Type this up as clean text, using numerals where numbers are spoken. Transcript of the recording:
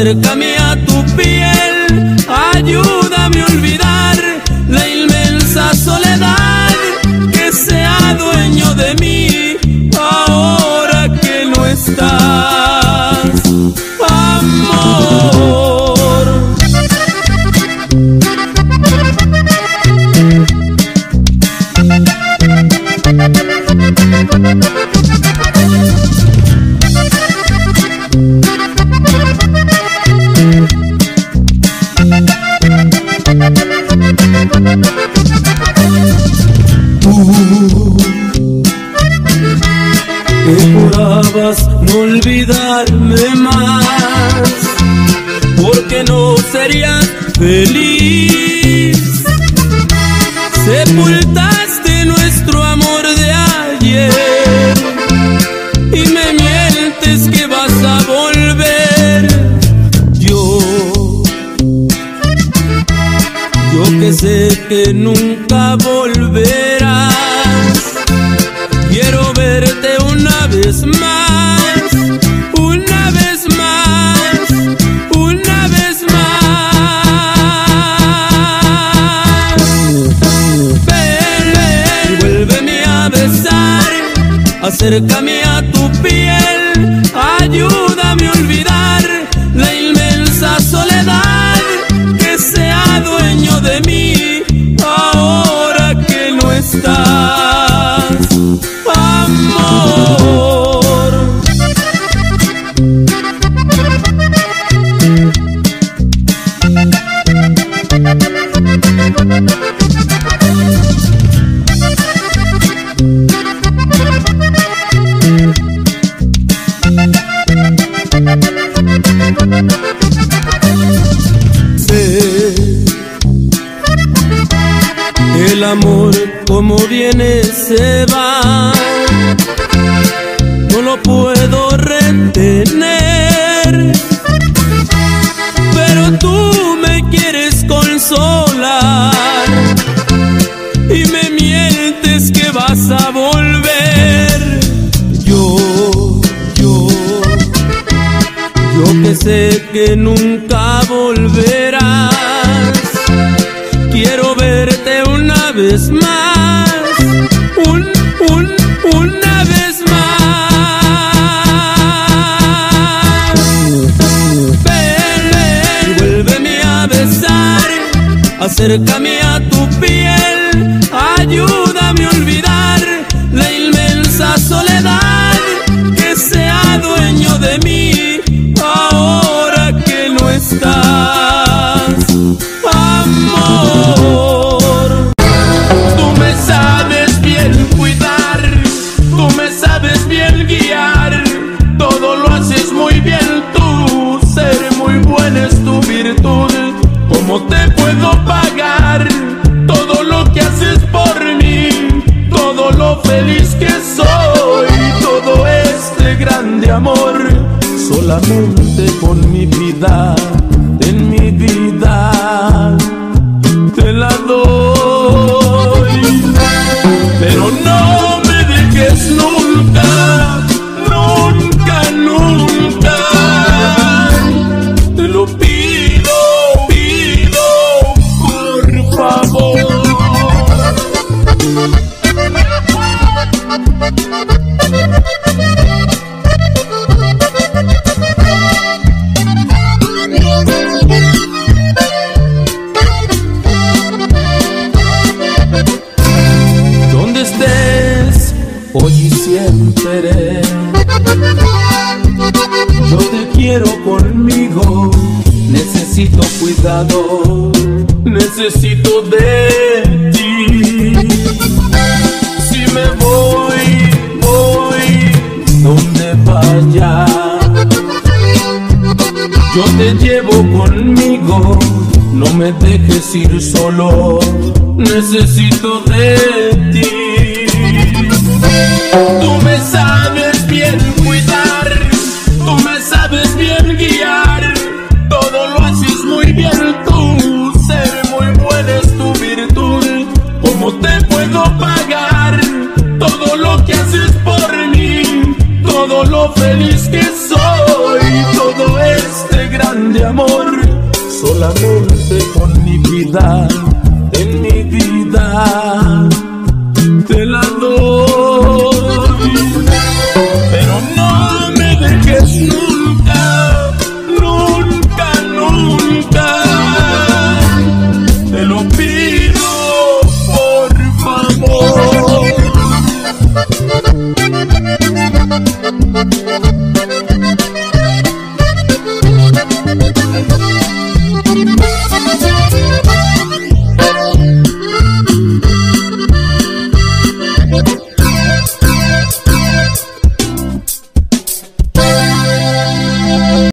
Acércame a tu piel, ayúdame a olvidar la inmensa soledad, que sea dueño de mí ahora que no estás, amor. Que jurabas no olvidarme más, porque no serías feliz. Sepultaste nuestro amor de ayer y me mientes que vas a volver. Yo que sé que nunca volverás, quiero verte una vez más, una vez más, una vez más. Ven, ven, vuélveme a besar, acércame a tu piel, ayúdame a olvidar la inmensa soledad, que sea dueño de mí ahora que no estás, amor. Sé el amor como viene se va, no lo puedo retener, pero tú me quieres consolar y me mientes que vas a volver. Yo que sé que nunca volverás, quiero verte una vez más, una vez más. Ven, ven, vuélveme a besar, acércame a tu piel, ayúdame a olvidar la inmensa soledad, que sea dueño de mí ahora que no estás, amor. Tú me sabes bien cuidar, tú me sabes bien guiar, todo lo haces muy bien tú, ser muy buena es tu virtud. ¿Cómo te puedo pagar todo lo que haces por mí? Todo lo feliz que soy, todo este grande amor, solamente con mi vida, en mi vida te la doy. Pero no me dejes nunca, nunca, nunca, te lo pido, por favor. Donde estés, hoy y siempre, yo te quiero conmigo. Necesito cuidado, necesito de ti. Si me voy donde vaya, yo te llevo conmigo. No me dejes ir solo, necesito de ti. Tú me sabes bien cuidar, tú me sabes bien guiar, todo lo haces muy bien tú, ser muy buena es tu virtud. ¿Cómo te puedo pagar todo lo que haces por mí? Todo lo feliz que soy, todo este grande solamente con mi vida.